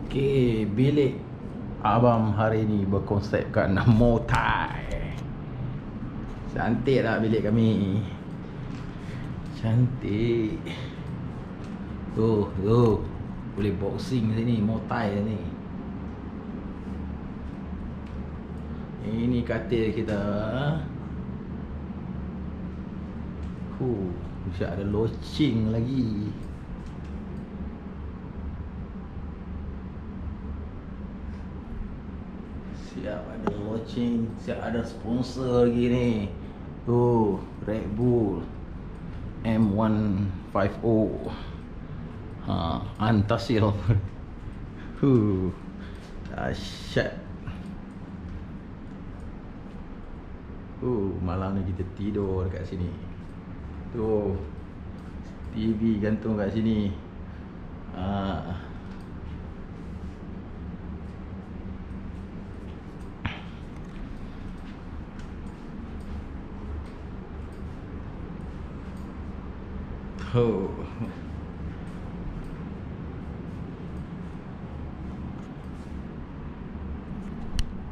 Okey, bilik abang hari ni berkonsepkan motai. Cantik tak bilik kami? Cantik. Tuh, boleh boxing sini, motai ni. Ini katil kita. Mesti ada loceng lagi. Siap ada loceng, siap ada sponsor lagi ni. Red Bull M150. Antasil. Dahsyat. Malam ni kita tidur dekat sini. Tuh, TV gantung kat sini.